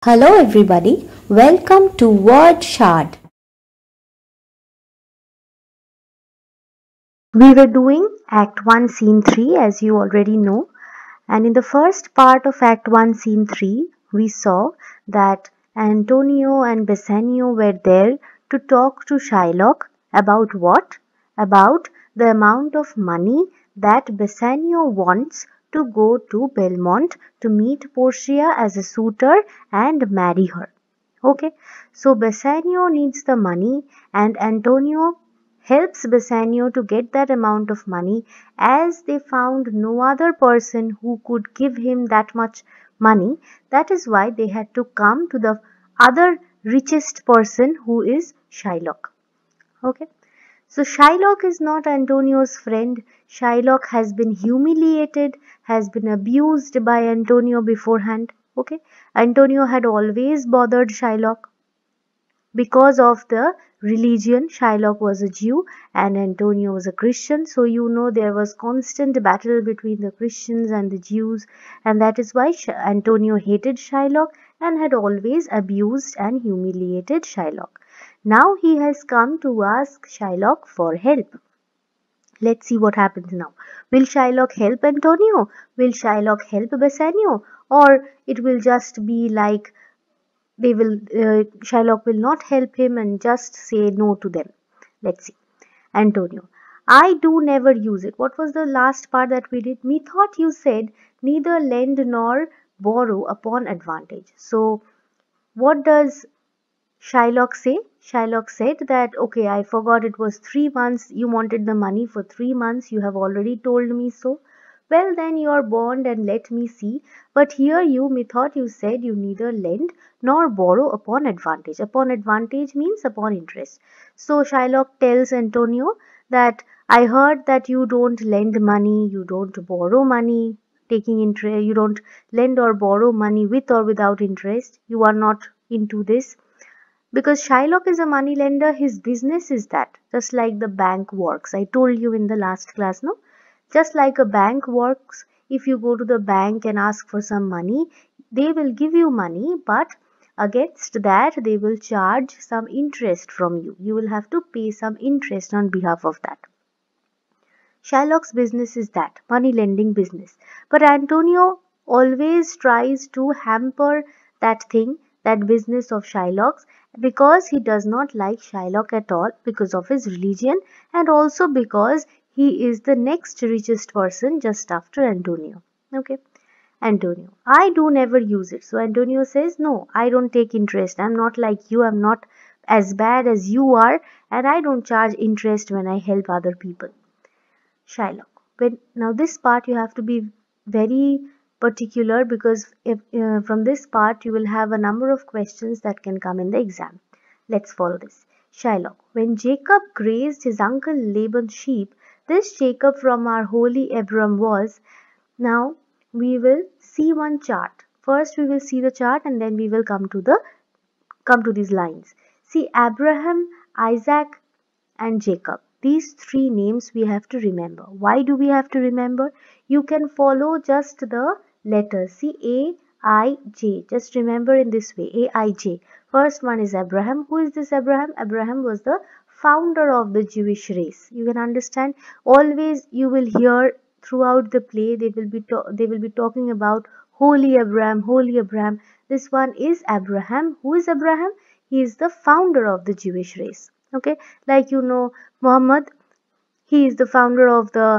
Hello everybody, welcome to Word Shard. We were doing Act 1 Scene 3 as you already know, and in the first part of Act 1 Scene 3 we saw that Antonio and Bassanio were there to talk to Shylock about what? About the amount of money that Bassanio wants to go to Belmont to meet Portia as a suitor and marry her. Okay, so Bassanio needs the money and Antonio helps Bassanio to get that amount of money as they found no other person who could give him that much money. That is why they had to come to the other richest person who is Shylock. Okay. So Shylock is not Antonio's friend. Shylock has been humiliated, has been abused by Antonio beforehand. Okay. Antonio had always bothered Shylock because of the religion. Shylock was a Jew and Antonio was a Christian, so you know there was constant battle between the Christians and the Jews, and that is why Antonio hated Shylock and had always abused and humiliated Shylock. Now he has come to ask Shylock for help. Let's see what happens now. Will Shylock help Antonio? Will Shylock help Bassanio? Or it will just be like Shylock will not help him and just say no to them. Let's see. Antonio, I do never use it. What was the last part that we did? Methought you said neither lend nor borrow upon advantage. So what does Shylock say? Shylock said that, okay, I forgot it was 3 months. You wanted the money for 3 months. You have already told me so. Well, then you are bond and let me see. But here you, methought you said you neither lend nor borrow upon advantage. Upon advantage means upon interest. So Shylock tells Antonio that I heard that you don't lend money, you don't borrow money, taking interest, you don't lend or borrow money with or without interest. You are not into this. Because Shylock is a money lender, his business is that, just like the bank works. I told you in the last class, no? Just like a bank works, if you go to the bank and ask for some money, they will give you money, but against that, they will charge some interest from you. You will have to pay some interest on behalf of that. Shylock's business is that, money lending business. But Antonio always tries to hamper that thing, that business of Shylock's, because he does not like Shylock at all because of his religion and also because he is the next richest person just after Antonio. Okay. Antonio, I do never use it. So Antonio says, no, I don't take interest. I'm not like you. I'm not as bad as you are. And I don't charge interest when I help other people. Shylock. Now this part you have to be very particular because from this part you will have a number of questions that can come in the exam. Let's follow this. Shylock. When Jacob grazed his uncle Laban's sheep, this Jacob from our holy Abram was. Now we will see one chart. First we will see the chart and then we will come to these lines. See Abraham, Isaac, and Jacob. These three names we have to remember. Why do we have to remember? You can follow just the letters. See A, I, J. Just remember in this way. A, I, J. First one is Abraham. Who is this Abraham? Abraham was the founder of the Jewish race. You can understand. Always you will hear throughout the play they will be talking about Holy Abraham, Holy Abraham. This one is Abraham. Who is Abraham? He is the founder of the Jewish race. Okay, like you know Muhammad, he is the founder of the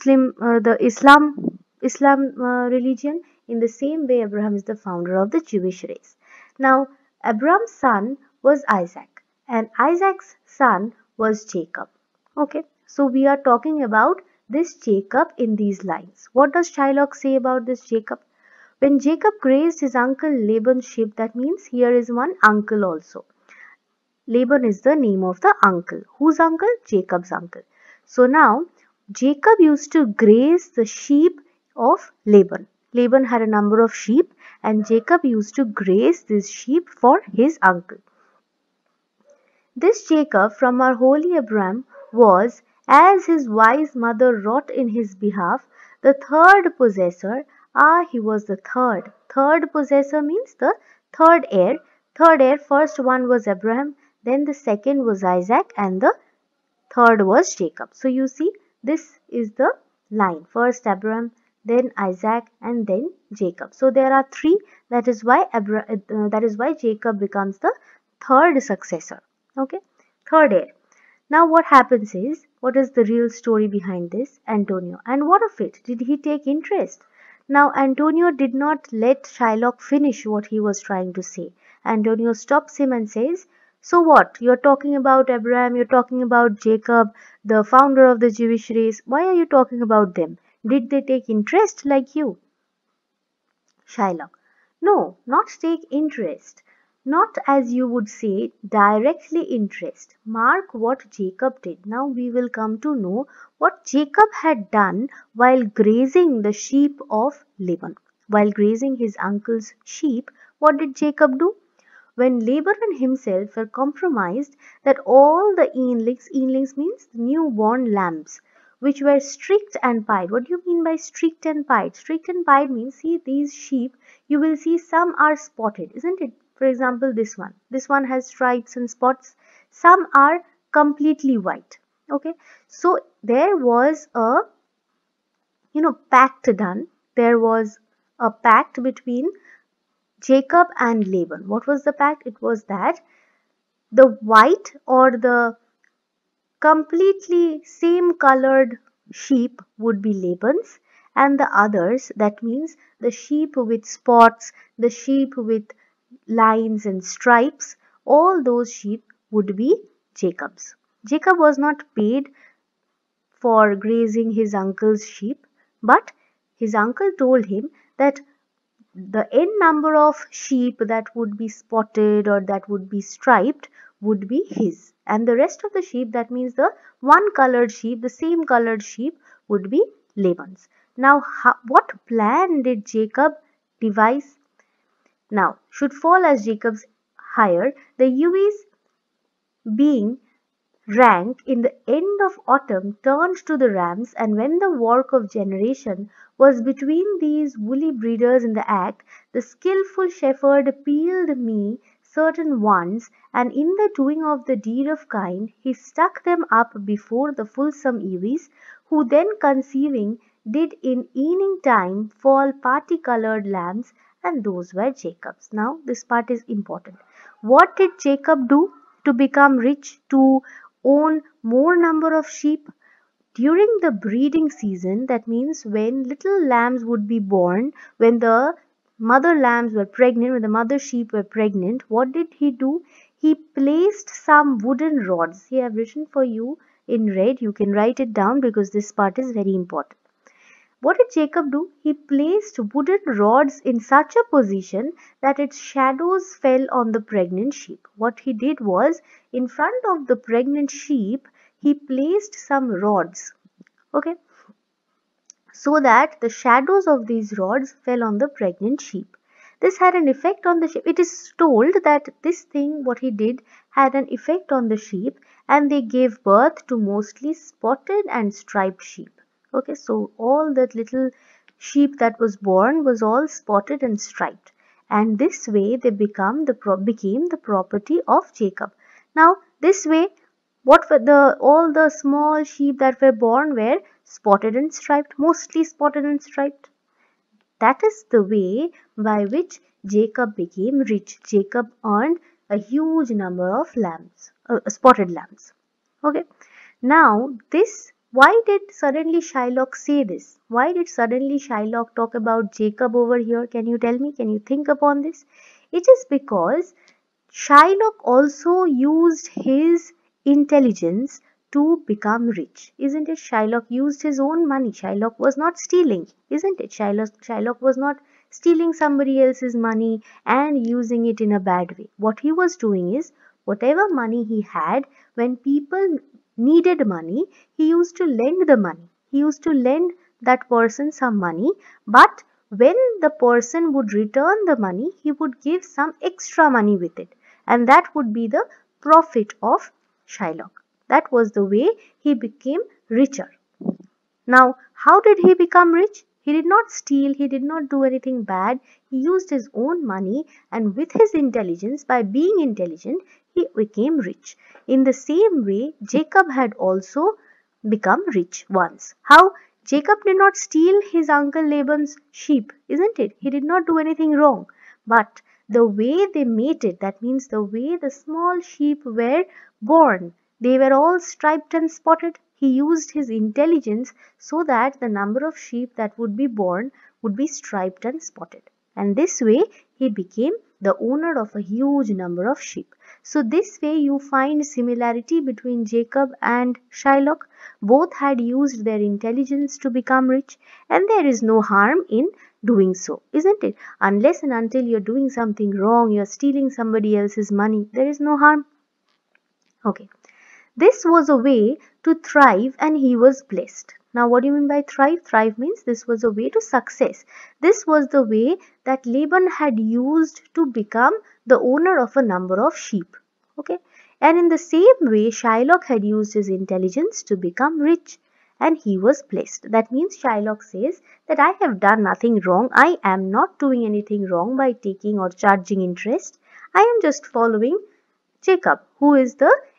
Islam religion. In the same way Abraham is the founder of the Jewish race. Now Abraham's son was Isaac and Isaac's son was Jacob. Okay, so we are talking about this Jacob in these lines. What does Shylock say about this Jacob? When Jacob grazed his uncle Laban's sheep, that means here is one uncle also. Laban is the name of the uncle. Whose uncle? Jacob's uncle. So now Jacob used to graze the sheep of Laban. Laban had a number of sheep and Jacob used to graze this sheep for his uncle. This Jacob from our holy Abraham was, as his wise mother wrought in his behalf, the third possessor. He was the third. Third possessor means the Third heir, third heir, first one was Abraham, then the second was Isaac, and the third was Jacob. So you see, this is the line. First Abraham, then Isaac, and then Jacob. So there are three. That is why Jacob becomes the third successor. Okay, third heir. Now what happens is, what is the real story behind this? Antonio. And what of it? Did he take interest? Now Antonio did not let Shylock finish what he was trying to say. Antonio stops him and says, so what? You're talking about Abraham, you're talking about Jacob, the founder of the Jewish race. Why are you talking about them? Did they take interest like you? Shylock. No, not take interest. Not as you would say, directly interest. Mark what Jacob did. Now we will come to know what Jacob had done while grazing the sheep of Laban. While grazing his uncle's sheep, what did Jacob do? When Laban and himself were compromised, that all the eanlings means newborn lambs, which were streaked and pied. What do you mean by streaked and pied? Streaked and pied means, see these sheep, you will see some are spotted, isn't it? For example, this one. This one has stripes and spots. Some are completely white. Okay. So there was a, pact done. There was a pact between Jacob and Laban. What was the pact? It was that the white or the completely same colored sheep would be Laban's, and the others, that means the sheep with spots, the sheep with lines and stripes, all those sheep would be Jacob's. Jacob was not paid for grazing his uncle's sheep, but his uncle told him that the n number of sheep that would be spotted or that would be striped would be his, and the rest of the sheep, that means the one colored sheep, the same colored sheep, would be Laban's. Now what plan did Jacob devise? Now should fall as Jacob's hire, the ewes being rank in the end of autumn turned to the rams, and when the work of generation was between these woolly breeders in the act, the skilful shepherd peeled me certain ones, and in the doing of the deed of kind, he stuck them up before the fulsome ewes, who then conceiving did in evening time fall party-colored lambs, and those were Jacob's. Now this part is important. What did Jacob do to become rich, to own more number of sheep? During the breeding season, that means when little lambs would be born, when the mother lambs were pregnant, when the mother sheep were pregnant, what did he do? He placed some wooden rods. Here I have written for you in red. You can write it down because this part is very important. What did Jacob do? He placed wooden rods in such a position that its shadows fell on the pregnant sheep. What he did was, in front of the pregnant sheep, he placed some rods, okay, so that the shadows of these rods fell on the pregnant sheep. This had an effect on the sheep. It is told that this thing, what he did, had an effect on the sheep, and they gave birth to mostly spotted and striped sheep. Okay, so all that little sheep that was born was all spotted and striped, and this way they became the property of Jacob. Now this way, what were all the small sheep that were born were spotted and striped, mostly spotted and striped. That is the way by which Jacob became rich. Jacob earned a huge number of lambs, spotted lambs. Okay. Now this, why did suddenly Shylock say this? Why did suddenly Shylock talk about Jacob over here? Can you tell me? Can you think upon this? It is because Shylock also used his intelligence to become rich, isn't it? Shylock used his own money. Shylock was not stealing, isn't it? Shylock was not stealing somebody else's money and using it in a bad way. What he was doing is, whatever money he had, when people needed money, he used to lend the money. He used to lend that person some money, but when the person would return the money, he would give some extra money with it, and that would be the profit of Shylock. That was the way he became richer. Now, how did he become rich? He did not steal, he did not do anything bad. He used his own money, and with his intelligence, by being intelligent, he became rich. In the same way, Jacob had also become rich once. How? Jacob did not steal his uncle Laban's sheep, isn't it? He did not do anything wrong. But the way they mated, that means the way the small sheep were born, they were all striped and spotted. He used his intelligence so that the number of sheep that would be born would be striped and spotted. And this way he became the owner of a huge number of sheep. So this way you find similarity between Jacob and Shylock. Both had used their intelligence to become rich, and there is no harm in doing so, isn't it? Unless and until you're doing something wrong, you're stealing somebody else's money, there is no harm. Okay. This was a way to thrive, and he was blessed. Now, what do you mean by thrive? Thrive means this was a way to success. This was the way that Laban had used to become the owner of a number of sheep. Okay. And in the same way, Shylock had used his intelligence to become rich, and he was blessed. That means Shylock says that I have done nothing wrong. I am not doing anything wrong by taking or charging interest. I am just following Jacob, who is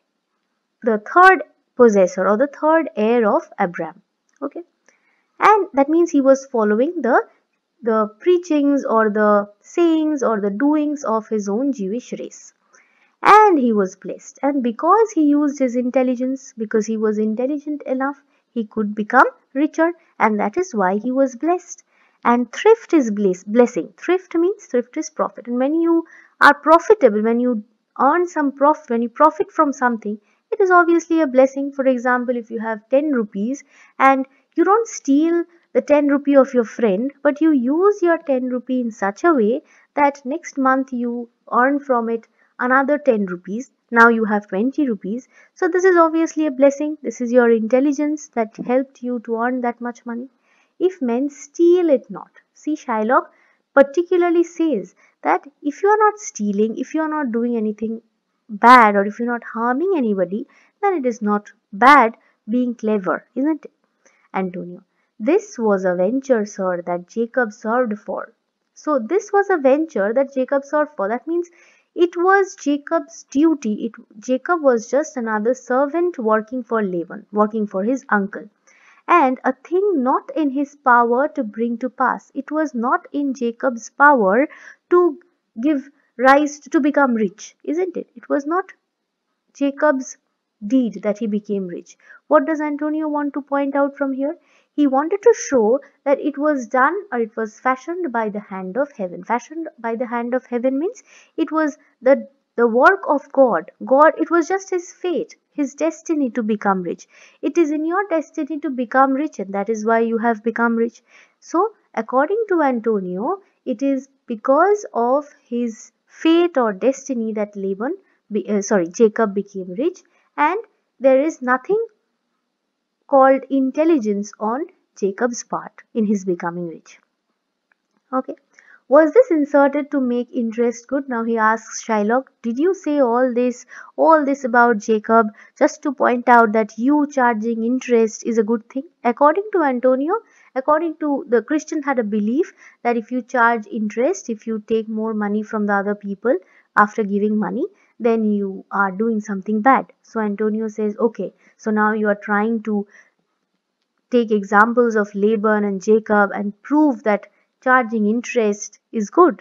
the third possessor or the third heir of Abraham. Okay. And that means he was following the preachings or the sayings or the doings of his own Jewish race. And he was blessed. And because he used his intelligence, because he was intelligent enough, he could become richer, and that is why he was blessed. And thrift is blessing. Thrift means thrift is profit. And when you are profitable, when you earn some profit, when you profit from something, it is obviously a blessing. For example, if you have 10 rupees and you don't steal the 10 rupee of your friend, but you use your 10 rupee in such a way that next month you earn from it another 10 rupees. Now you have 20 rupees. So this is obviously a blessing. This is your intelligence that helped you to earn that much money. If men steal it not. See, Shylock particularly says that if you are not stealing, if you are not doing anything bad, or if you're not harming anybody, then it is not bad being clever, isn't it? Antonio. This was a venture, sir, that Jacob served for. So this was a venture that Jacob served for. That means it was Jacob's duty. Jacob was just another servant working for Laban, working for his uncle, and a thing not in his power to bring to pass. It was not in Jacob's power to give rise to become rich, isn't it? It was not Jacob's deed that he became rich. What does Antonio want to point out from here? He wanted to show that it was done, or it was fashioned by the hand of heaven. Fashioned by the hand of heaven means it was the work of God. God, it was just his fate, his destiny to become rich. It is in your destiny to become rich, and that is why you have become rich. So, according to Antonio, it is because of his fate or destiny that Jacob became rich, and there is nothing called intelligence on Jacob's part in his becoming rich. Okay. Was this inserted to make interest good? Now he asks Shylock, did you say all this about Jacob just to point out that you charging interest is a good thing? According to Antonio, according to the Christian had a belief that if you charge interest, if you take more money from the other people after giving money, then you are doing something bad. So Antonio says, okay, so now you are trying to take examples of Laban and Jacob and prove that charging interest is good.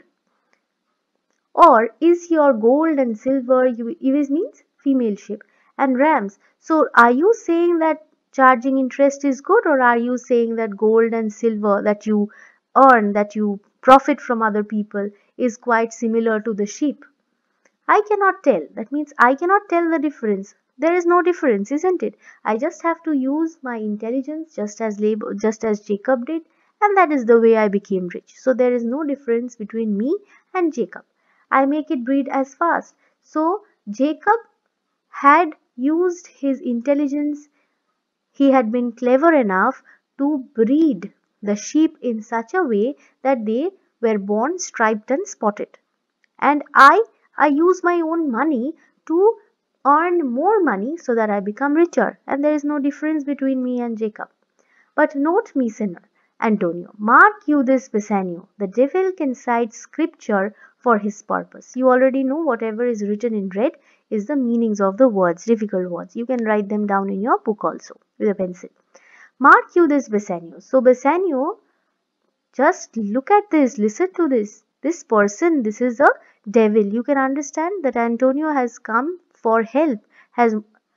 Or is your gold and silver, Ivis means female sheep, and rams. So are you saying that charging interest is good, or are you saying that gold and silver that you earn, that you profit from other people, is quite similar to the sheep? I cannot tell. That means I cannot tell the difference. There is no difference, isn't it? I just have to use my intelligence just as Jacob did, and that is the way I became rich. So there is no difference between me and Jacob. I make it breed as fast. So Jacob had used his intelligence. He had been clever enough to breed the sheep in such a way that they were born striped and spotted. And I use my own money to earn more money so that I become richer, and there is no difference between me and Jacob. But note me, sinner, Antonio, mark you this, Bassanio. The devil can cite scripture for his purpose. You already know whatever is written in red is the meanings of the words, difficult words. You can write them down in your book also with a pencil. Mark you this, Bassanio. So Bassanio, just look at this, listen to this. This person, this is a devil. You can understand that Antonio has come for help, has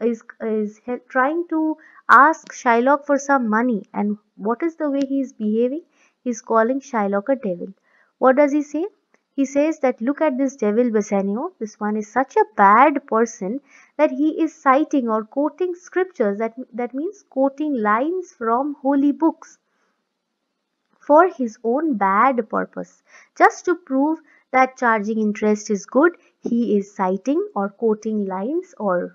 trying to ask Shylock for some money. And what is the way he is behaving? He is calling Shylock a devil. What does he say? He says that look at this devil Bassanio. This one is such a bad person that he is citing or quoting scriptures. That means quoting lines from holy books for his own bad purpose. Just to prove that charging interest is good, he is citing or quoting lines or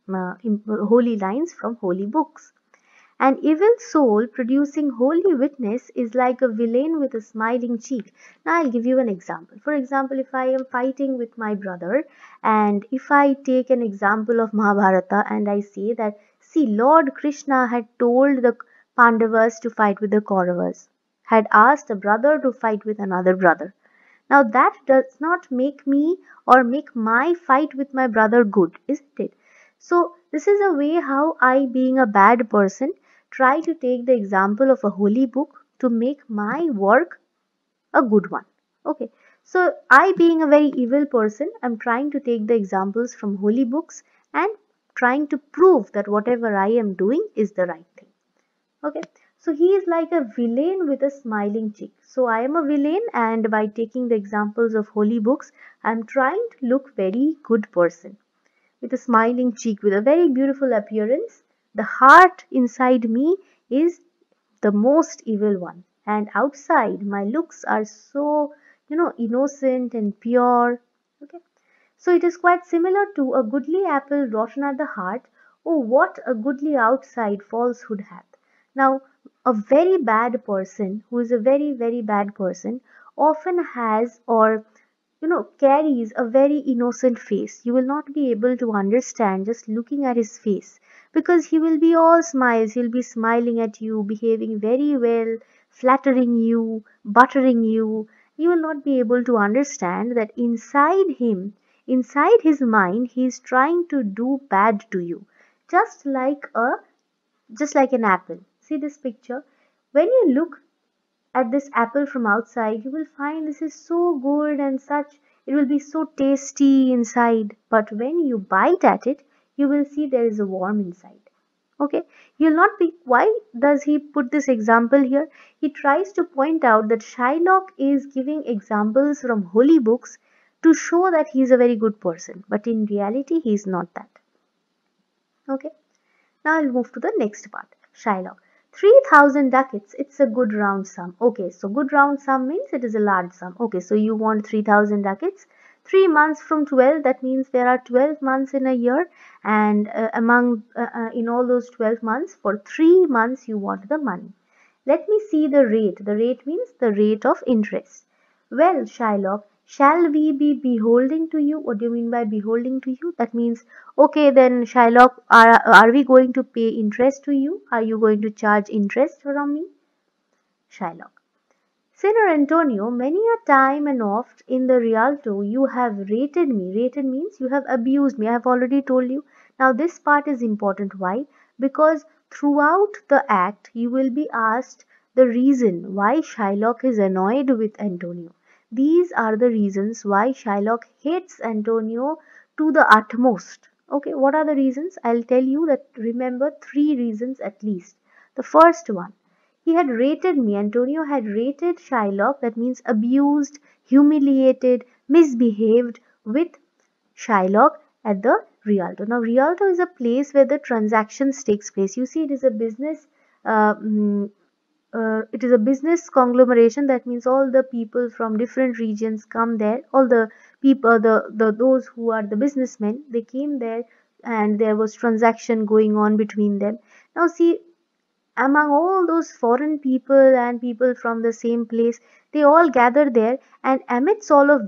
holy lines from holy books. An evil soul producing holy witness is like a villain with a smiling cheek. Now, I'll give you an example. For example, if I am fighting with my brother, and if I take an example of Mahabharata and I say that, see, Lord Krishna had told the Pandavas to fight with the Kauravas, had asked a brother to fight with another brother. Now, that does not make me or make my fight with my brother good, isn't it? So, this is a way how I, being a bad person, try to take the example of a holy book to make my work a good one. Okay, so I, being a very evil person, am trying to take the examples from holy books and trying to prove that whatever I am doing is the right thing. Okay, so he is like a villain with a smiling cheek. So I am a villain, and by taking the examples of holy books, I am trying to look very good person with a smiling cheek, with a very beautiful appearance. The heart inside me is the most evil one, and outside my looks are so, innocent and pure. Okay, so it is quite similar to a goodly apple rotten at the heart. Oh, what a goodly outside falsehood hath. Now, a very bad person, who is a very, very bad person, often has or carries a very innocent face. You will not be able to understand just looking at his face, because he will be all smiles. He'll be smiling at you, behaving very well, flattering you, buttering you. You will not be able to understand that inside him, inside his mind, he is trying to do bad to you. Just like a just like an apple. See this picture? When you look at this apple from outside, you will find this is so good and such, it will be so tasty inside. But when you bite at it, you will see there is a worm inside. Okay, you'll not be. Why does he put this example here? He tries to point out that Shylock is giving examples from holy books to show that he is a very good person, but in reality, he is not that. Okay. Now I'll move to the next part. Shylock. 3,000 ducats. It's a good round sum. Okay, so good round sum means it is a large sum. Okay, so you want 3,000 ducats. 3 months from 12, that means there are 12 months in a year, and in all those 12 months, for 3 months you want the money. Let me see the rate. The rate means the rate of interest. Well, Shylock, shall we be beholding to you? What do you mean by beholding to you? That means, okay, then Shylock, are we going to pay interest to you? Are you going to charge interest from me? Shylock. Sinner Antonio, many a time and oft in the Rialto you have rated me. Rated means you have abused me. I have already told you. Now this part is important. Why? Because throughout the act you will be asked the reason why Shylock is annoyed with Antonio. These are the reasons why Shylock hates Antonio to the utmost. Okay, what are the reasons? I'll tell you that. Remember 3 reasons at least. The first one, he had rated me. Antonio had rated Shylock, that means abused, humiliated, misbehaved with Shylock at the Rialto. Now, Rialto is a place where the transactions takes place. You see, it is a business. Uh, mm, it is a business conglomeration. That means all the people from different regions come there. All the people, the those who are the businessmen, they came there, and there was transaction going on between them. Now, see, among all those foreign people and people from the same place, they all gather there, and amidst all of them,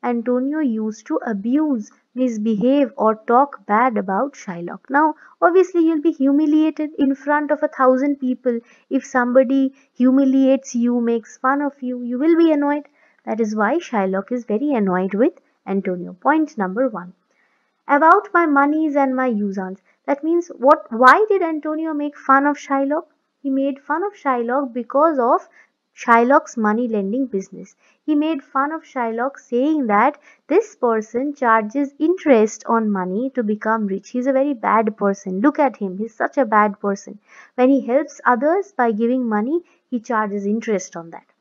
Antonio used to abuse, misbehave, or talk bad about Shylock. Now, obviously, you'll be humiliated in front of 1,000 people. If somebody humiliates you, makes fun of you, you will be annoyed. That is why Shylock is very annoyed with Antonio. Point number one. About my moneys and my usance. That means what? Why did Antonio make fun of Shylock? He made fun of Shylock because of Shylock's money lending business. He made fun of Shylock saying that this person charges interest on money to become rich. He's a very bad person. Look at him. He's such a bad person. When he helps others by giving money, he charges interest on that.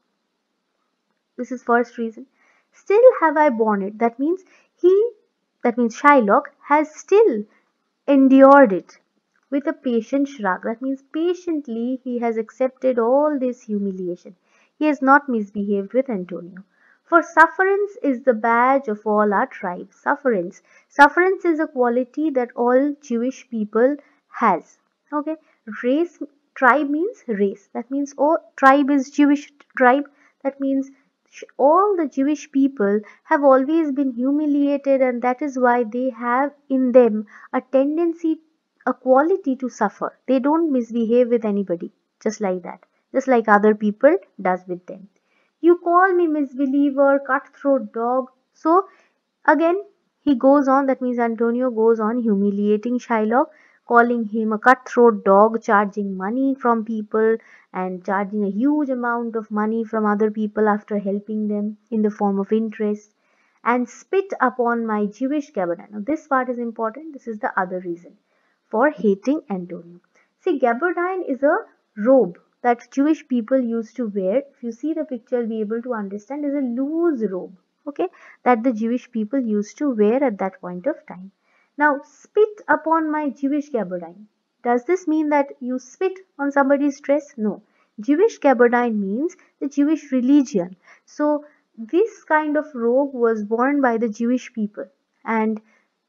This is first reason. Still have I borne it. He that means Shylock has still endured it with a patient shrug. That means patiently he has accepted all this humiliation. He has not misbehaved with Antonio. For sufferance is the badge of all our tribes. Sufferance. Sufferance is a quality that all Jewish people has. Okay. Race, tribe means race. That means all tribe is Jewish tribe. That means all the Jewish people have always been humiliated, and that is why they have in them a tendency, a quality to suffer. They don't misbehave with anybody, just like that, just like other people does with them. You call me misbeliever, cutthroat dog. So again, he goes on, that means Antonio goes on humiliating Shylock, calling him a cutthroat dog, charging money from people and charging a huge amount of money from other people after helping them in the form of interest, and spit upon my Jewish gabardine. Now, this part is important. This is the other reason for hating Antonio. See, gabardine is a robe that Jewish people used to wear. If you see the picture, you'll be able to understand is a loose robe, okay, that the Jewish people used to wear at that point of time. Now, spit upon my Jewish gabardine. Does this mean that you spit on somebody's dress? No. Jewish gabardine means the Jewish religion. So, this kind of robe was worn by the Jewish people, and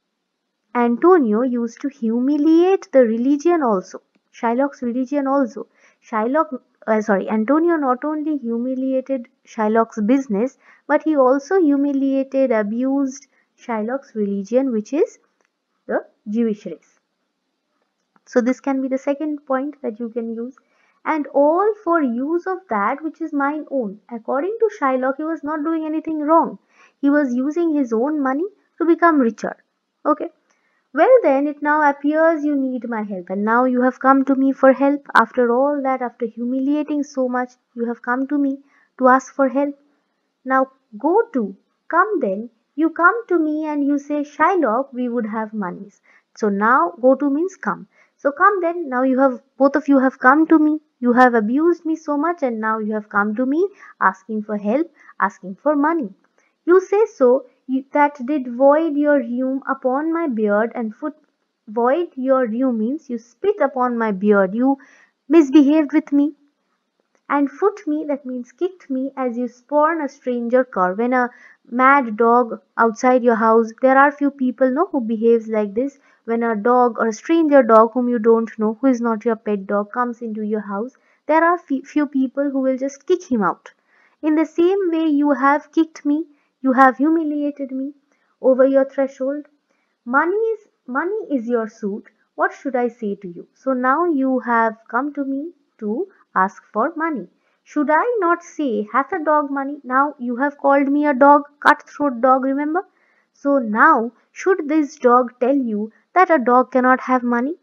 Antonio used to humiliate the religion also, Shylock's religion also. Antonio not only humiliated Shylock's business, but he also humiliated, abused Shylock's religion, which is the Jewish race. So this can be the second point that you can use. And all for use of that which is mine own. According to Shylock, he was not doing anything wrong. He was using his own money to become richer. Okay. Well, then it now appears you need my help, and now you have come to me for help. After all that, after humiliating so much, you have come to me to ask for help. Now go to, come then, you come to me and you say, Shylock, we would have monies. So now go to means come. So come then, now you have, both of you have come to me. You have abused me so much, and now you have come to me asking for help, asking for money. You say so, that did void your rheum upon my beard and foot. Void your rheum means you spit upon my beard, you misbehaved with me, and foot me, that means kicked me, as you spurn a stranger cur. When a mad dog outside your house, there are few people no who behaves like this. When a dog or a stranger dog whom you don't know, who is not your pet dog, comes into your house, there are few people who will just kick him out. In the same way, you have kicked me, you have humiliated me over your threshold. Money is your suit. What should I say to you? So now you have come to me to ask for money. Should I not say, hath a dog money? Now you have called me a dog, cutthroat dog, remember? So now, should this dog tell you that a dog cannot have money?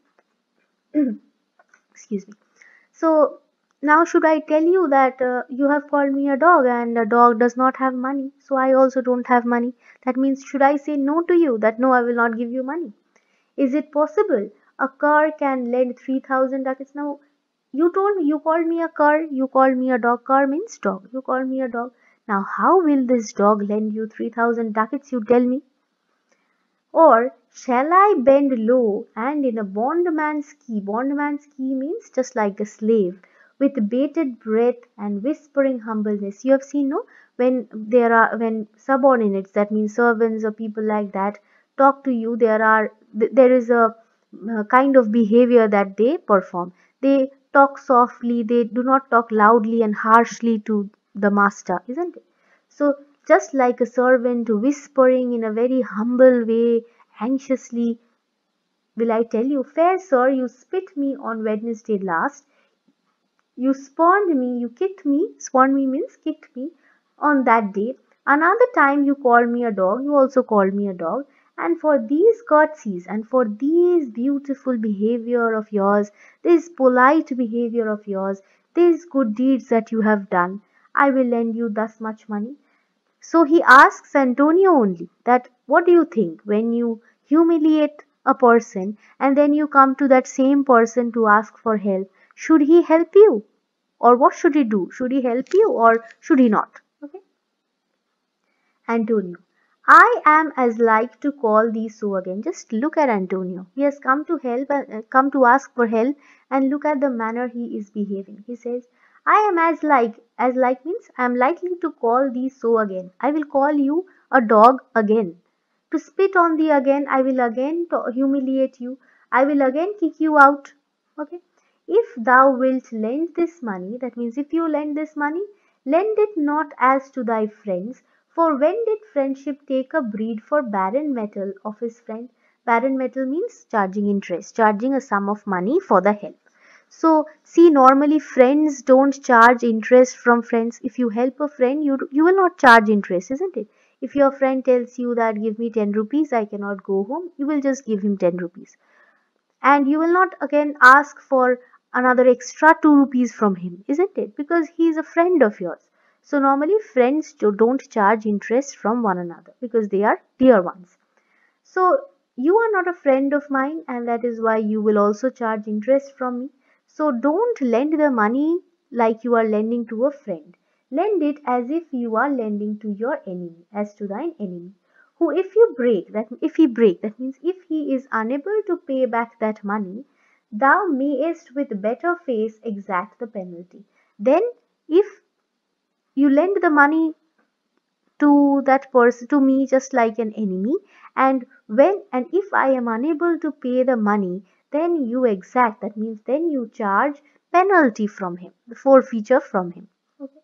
Excuse me. So now should I tell you that you have called me a dog and a dog does not have money, so I also don't have money? That means should I say no to you, that no, I will not give you money? Is it possible a car can lend 3,000 ducats? Now you told me, you called me a car, you called me a dog. Car means dog. You called me a dog. Now how will this dog lend you 3,000 ducats, you tell me? Or shall I bend low and in a bondman's key? Bondman's key means just like a slave, with bated breath and whispering humbleness. You have seen, no? When subordinates, that means servants or people like that, talk to you, there is a kind of behavior that they perform. They talk softly, they do not talk loudly and harshly to the master, isn't it? So just like a servant whispering in a very humble way, anxiously, will I tell you, fair sir, you spit me on Wednesday last. You spurned me, you kicked me. Spurned me means kicked me on that day. Another time you called me a dog, you also called me a dog. And for these courtesies and for these beautiful behavior of yours, this polite behavior of yours, these good deeds that you have done, I will lend you thus much money. So he asks Antonio only that what do you think when you humiliate a person and then you come to that same person to ask for help? Should he help you? Or what should he do? Should he help you or should he not? Okay. Antonio. I am as like to call thee so again. Just look at Antonio. He has come to help, come to ask for help, and look at the manner he is behaving. He says, I am as like means I am likely to call thee so again. I will call you a dog again. To spit on thee again, I will again humiliate you. I will again kick you out. Okay. If thou wilt lend this money, that means if you lend this money, lend it not as to thy friends, for when did friendship take a breed for barren metal of his friend? Barren metal means charging interest, charging a sum of money for the help. So, see, normally friends don't charge interest from friends. If you help a friend, you will not charge interest, isn't it? If your friend tells you that give me 10 rupees, I cannot go home, you will just give him 10 rupees. And you will not again ask for another extra 2 rupees from him, isn't it? Because he is a friend of yours. So normally friends don't charge interest from one another because they are dear ones. So you are not a friend of mine and that is why you will also charge interest from me. So don't lend the money like you are lending to a friend. Lend it as if you are lending to your enemy, as to thine enemy. Who if he break, that means if he is unable to pay back that money, thou mayest with better face exact the penalty. Then if you lend the money to that person to me just like an enemy, and when and if I am unable to pay the money, then you exact, that means then you charge penalty from him, the forfeiture from him. Okay.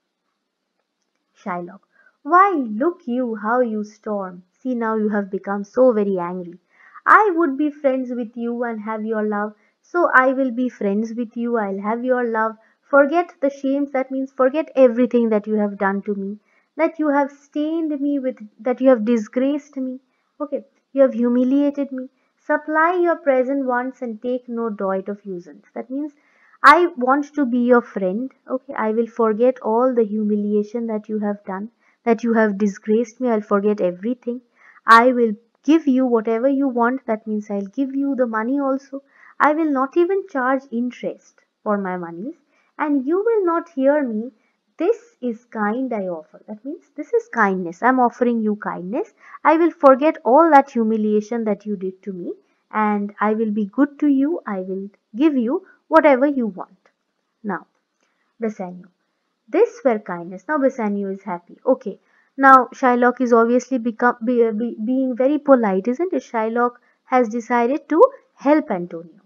Shylock. Why, look you how you storm. See, now you have become so very angry. I would be friends with you and have your love, so I will be friends with you, I'll have your love. Forget the shames, that means forget everything that you have done to me, that you have stained me with, that you have disgraced me. Okay, you have humiliated me. Supply your present wants and take no doit of usance. That means I want to be your friend. Okay, I will forget all the humiliation that you have done, that you have disgraced me. I'll forget everything. I will give you whatever you want. That means I'll give you the money also. I will not even charge interest for my monies, and you will not hear me. This is kind I offer. That means this is kindness. I'm offering you kindness. I will forget all that humiliation that you did to me, and I will be good to you. I will give you whatever you want. Now, Bassanio. This were kindness. Now Bassanio is happy. Okay. Now Shylock is obviously being very polite, isn't it? Shylock has decided to help Antonio.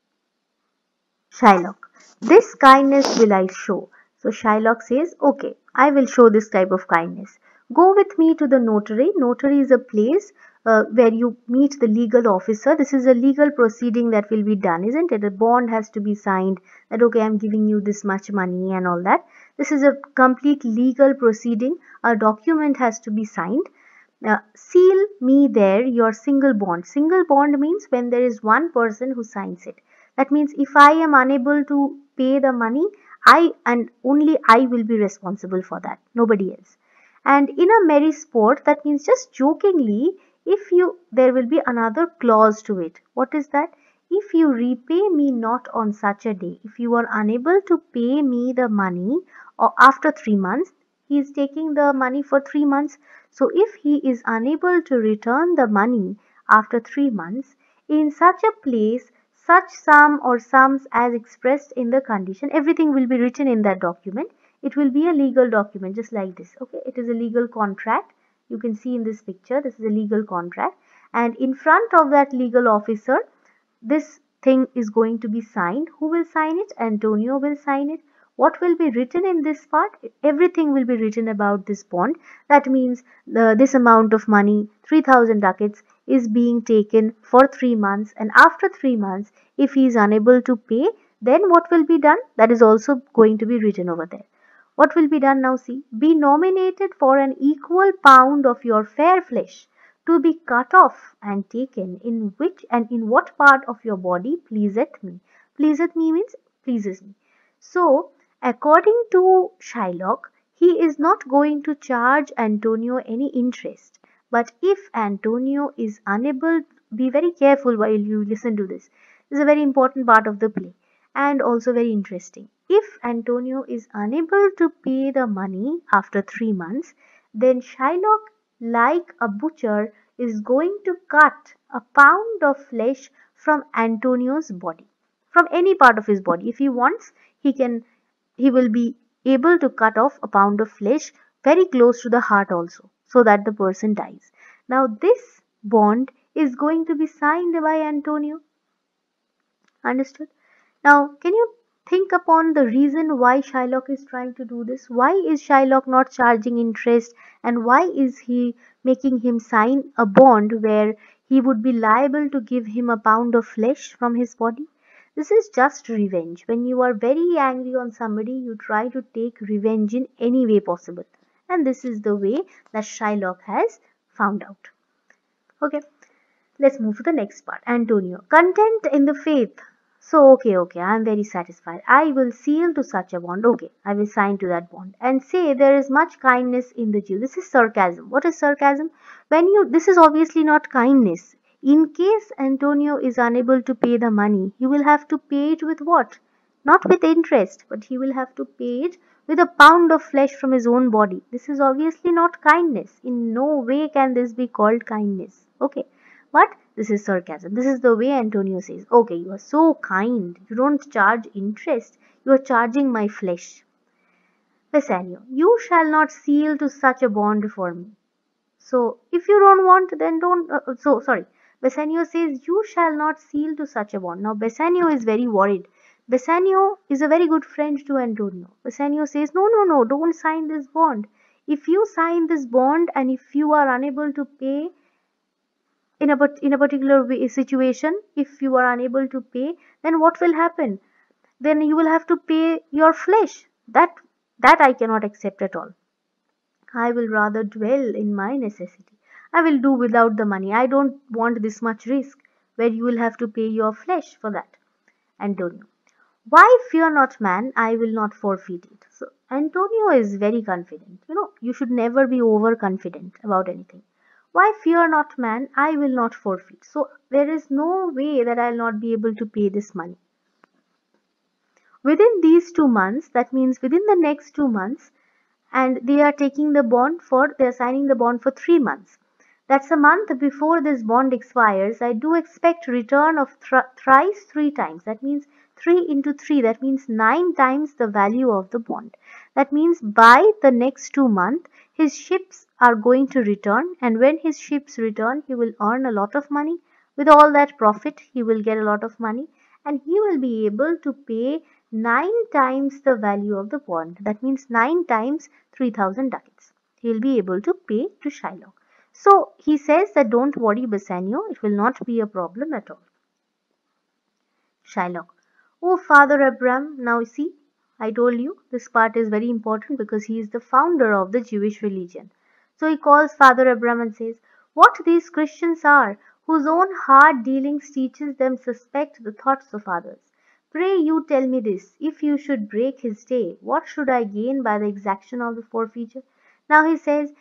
Shylock. This kindness will I show. So Shylock says, okay, I will show this type of kindness. Go with me to the notary. Notary is a place where you meet the legal officer. This is a legal proceeding that will be done, isn't it? A bond has to be signed that, okay, I'm giving you this much money and all that. This is a complete legal proceeding. A document has to be signed. Seal me there your single bond. Single bond means when there is one person who signs it. That means if I am unable to pay the money, I and only I will be responsible for that, nobody else. And in a merry sport, that means just jokingly, if you there will be another clause to it. What is that? If you repay me not on such a day, if you are unable to pay me the money or after 3 months, he is taking the money for 3 months. So if he is unable to return the money after 3 months, in such a place, such sum or sums as expressed in the condition, everything will be written in that document. It will be a legal document just like this. Okay, it is a legal contract. You can see in this picture, this is a legal contract. And in front of that legal officer, this thing is going to be signed. Who will sign it? Antonio will sign it. What will be written in this part? Everything will be written about this bond. That means this amount of money, 3000 ducats, is being taken for 3 months, and after 3 months, if he is unable to pay, then what will be done? That is also going to be written over there. What will be done now? See, be nominated for an equal pound of your fair flesh to be cut off and taken, in which and in what part of your body pleaseth me. Pleaseth me means pleases me. So, according to Shylock, he is not going to charge Antonio any interest. But if Antonio is unable, be very careful while you listen to this. This is a very important part of the play and also very interesting. If Antonio is unable to pay the money after 3 months, then Shylock, like a butcher, is going to cut a pound of flesh from Antonio's body, from any part of his body. If he wants, he will be able to cut off a pound of flesh very close to the heart also, so that the person dies. Now this bond is going to be signed by Antonio. Understood? Now, can you think upon the reason why Shylock is trying to do this? Why is Shylock not charging interest, and why is he making him sign a bond where he would be liable to give him a pound of flesh from his body? This is just revenge. When you are very angry on somebody, you try to take revenge in any way possible. And this is the way that Shylock has found out. Okay, let's move to the next part. Antonio. Content in the faith. So, okay, I am very satisfied. I will seal to such a bond. Okay, I will sign to that bond and say there is much kindness in the Jew. This is sarcasm. What is sarcasm? This is obviously not kindness. In case Antonio is unable to pay the money, he will have to pay it with what? Not with interest, but he will have to pay it with a pound of flesh from his own body. This is obviously not kindness. In no way can this be called kindness. Okay. But this is sarcasm. This is the way Antonio says, okay, you are so kind. You don't charge interest. You are charging my flesh. Bassanio, you shall not seal to such a bond for me. So, if you don't want, then don't. Sorry. Bassanio says, you shall not seal to such a bond. Now, Bassanio is very worried. Bassanio is a very good friend to Antonio. Bassanio says, no, don't sign this bond. If you sign this bond and if you are unable to pay, in a particular situation, if you are unable to pay, then what will happen? Then you will have to pay your flesh. That I cannot accept at all. I will rather dwell in my necessity. I will do without the money. I don't want this much risk where you will have to pay your flesh for that. Antonio. Why fear not, man? I will not forfeit it. So Antonio is very confident. You should never be overconfident about anything. Why fear not, man? I will not forfeit. So there is no way that I'll not be able to pay this money. Within these 2 months, that means within the next 2 months, and they are signing the bond for 3 months. That's a month before this bond expires. I do expect return of thrice 3 times. That means 3 into 3. That means 9 times the value of the bond. That means by the next 2 months, his ships are going to return, and when his ships return, he will earn a lot of money. With all that profit, he will get a lot of money, and he will be able to pay 9 times the value of the bond. That means 9 times 3000 ducats. He will be able to pay to Shylock. So he says that don't worry, Bassanio, it will not be a problem at all. Shylock. Oh, Father Abraham, now see, I told you this part is very important because he is the founder of the Jewish religion. So he calls Father Abraham and says, what these Christians are, whose own hard dealings teaches them suspect the thoughts of others. Pray you tell me this, if you should break his day, what should I gain by the exaction of the forfeiture? Now he says,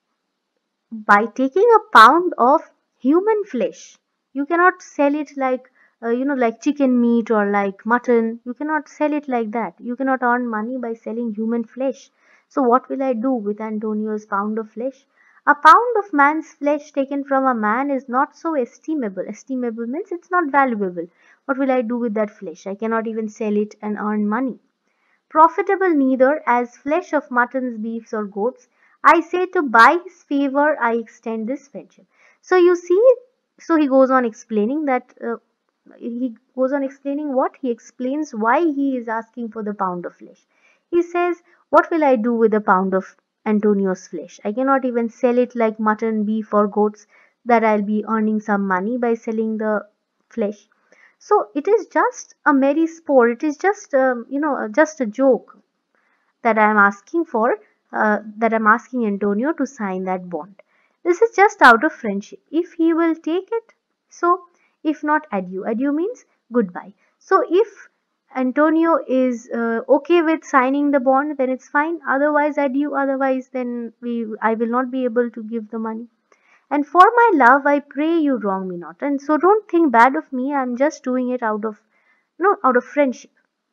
by taking a pound of human flesh, you cannot sell it like like chicken meat or like mutton. You cannot sell it like that. You cannot earn money by selling human flesh. So what will I do with Antonio's pound of flesh? A pound of man's flesh taken from a man is not so estimable. Estimable means it's not valuable. What will I do with that flesh? I cannot even sell it and earn money. Profitable neither as flesh of muttons, beefs, or goats. I say to by his favor I extend this friendship. So you see, so he goes on explaining that what? He explains why he is asking for the pound of flesh. He says, what will I do with a pound of Antonio's flesh? I cannot even sell it like mutton, beef, or goats, that I'll be earning some money by selling the flesh. So it is just a merry sport. It is just, just a joke that I am asking for, that I'm asking Antonio to sign that bond. This is just out of friendship. If he will take it, so, if not, adieu. Adieu means goodbye. So if Antonio is okay with signing the bond, then it's fine. Otherwise, adieu. Otherwise, then I will not be able to give the money. And for my love, I pray you wrong me not. And so don't think bad of me. I'm just doing it out of, out of friendship.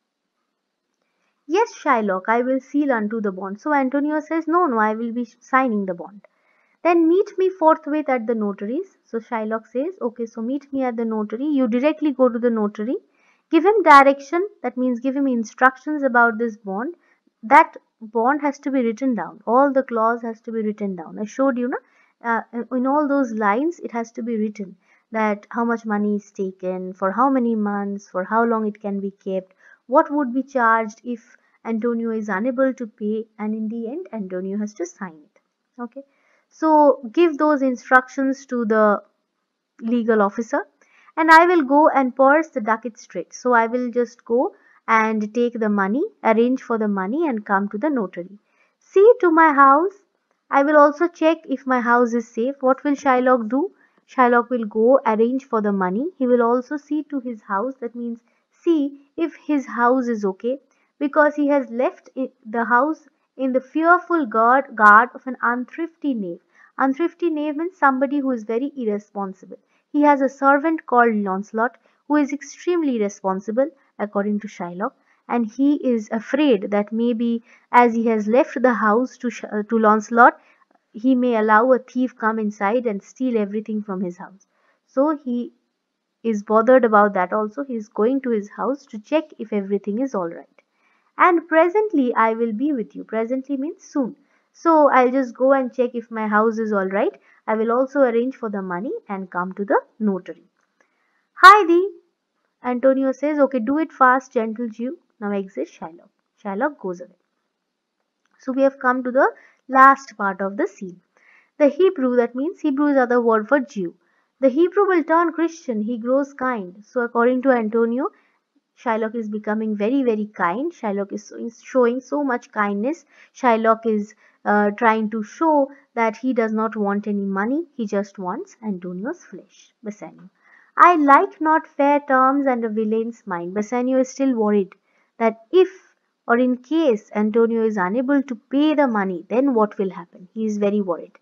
Yes, Shylock, I will seal unto the bond. So Antonio says, no, no, I will be signing the bond. Then meet me forthwith at the notary's. So Shylock says, okay, so meet me at the notary. You directly go to the notary. Give him direction, that means give him instructions about this bond. That bond has to be written down. All the clause has to be written down. I showed you, in all those lines, it has to be written that how much money is taken, for how many months, for how long it can be kept, what would be charged if Antonio is unable to pay, and in the end, Antonio has to sign it. Okay. So give those instructions to the legal officer, and I will go and purse the ducat straight. So I will just go and take the money, arrange for the money, and come to the notary. See to my house. I will also check if my house is safe. What will Shylock do? Shylock will go arrange for the money. He will also see to his house. That means see if his house is okay, because he has left the house in the fearful guard of an unthrifty knave. Unthrifty knave means somebody who is very irresponsible. He has a servant called Launcelot who is extremely responsible, according to Shylock, and he is afraid that maybe as he has left the house to Launcelot, he may allow a thief come inside and steal everything from his house. So he is bothered about that also. He is going to his house to check if everything is all right. And presently I will be with you. Presently means soon. So I'll just go and check if my house is all right. I will also arrange for the money and come to the notary. Hi thee. Antonio says, okay, do it fast, gentle Jew. Now exit Shylock. Shylock goes away. So we have come to the last part of the scene. The Hebrew, that means Hebrew is other word for Jew. The Hebrew will turn Christian. He grows kind. So according to Antonio, Shylock is becoming very, very kind. Shylock is showing so much kindness. Shylock is trying to show that he does not want any money. He just wants Antonio's flesh. Bassanio. I like not fair terms and a villain's mind. Bassanio is still worried that if or in case Antonio is unable to pay the money, then what will happen? He is very worried.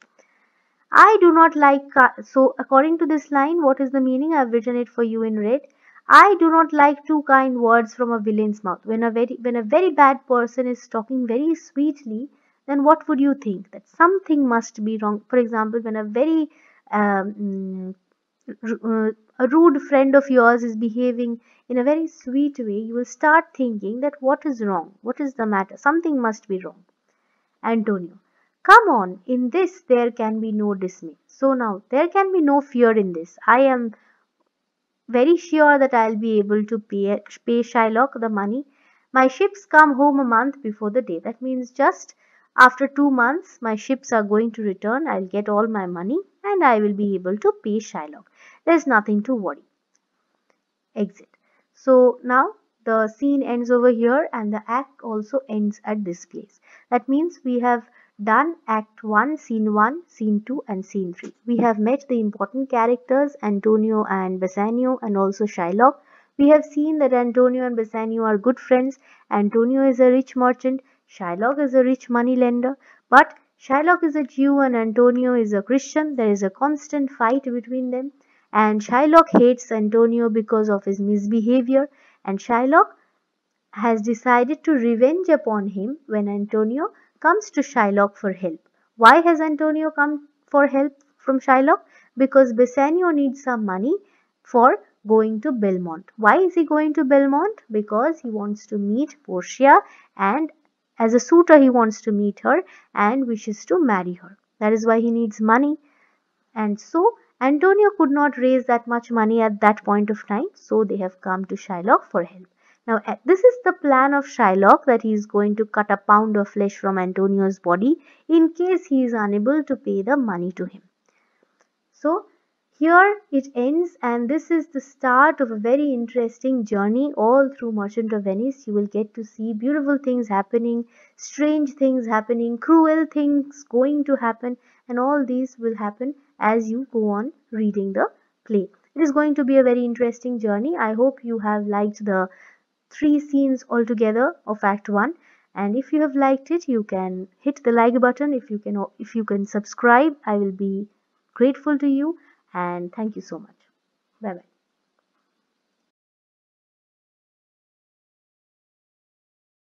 I do not like, so according to this line, what is the meaning? I have written it for you in red. I do not like too kind words from a villain's mouth. When a very bad person is talking very sweetly, then what would you think? That something must be wrong. For example, when a very um, a rude friend of yours is behaving in a very sweet way, you will start thinking that what is wrong? What is the matter? Something must be wrong. Antonio. Come on, in this there can be no dismay. So now there can be no fear in this. I am very sure that I'll be able to pay Shylock the money. My ships come home a month before the day. That means just after 2 months, my ships are going to return. I'll get all my money and I will be able to pay Shylock. There's nothing to worry. Exit. So now the scene ends over here and the act also ends at this place. That means we have done act 1, scene 1, scene 2 and scene 3. We have met the important characters Antonio and Bassanio and also Shylock. We have seen that Antonio and Bassanio are good friends. Antonio is a rich merchant. Shylock is a rich money lender. But Shylock is a Jew and Antonio is a Christian. There is a constant fight between them. And Shylock hates Antonio because of his misbehavior, and Shylock has decided to revenge upon him when Antonio comes to Shylock for help. Why has Antonio come for help from Shylock? Because Bassanio needs some money for going to Belmont. Why is he going to Belmont? Because he wants to meet Portia, and as a suitor he wants to meet her and wishes to marry her. That is why he needs money. And so Antonio could not raise that much money at that point of time, so they have come to Shylock for help. Now, this is the plan of Shylock, that he is going to cut a pound of flesh from Antonio's body in case he is unable to pay the money to him. So, here it ends, and this is the start of a very interesting journey all through Merchant of Venice. You will get to see beautiful things happening, strange things happening, cruel things going to happen, and all these will happen as you go on reading the play. It is going to be a very interesting journey. I hope you have liked the 3 scenes altogether of Act 1. And if you have liked it, you can hit the like button. If you can subscribe, I will be grateful to you, and thank you so much. Bye bye.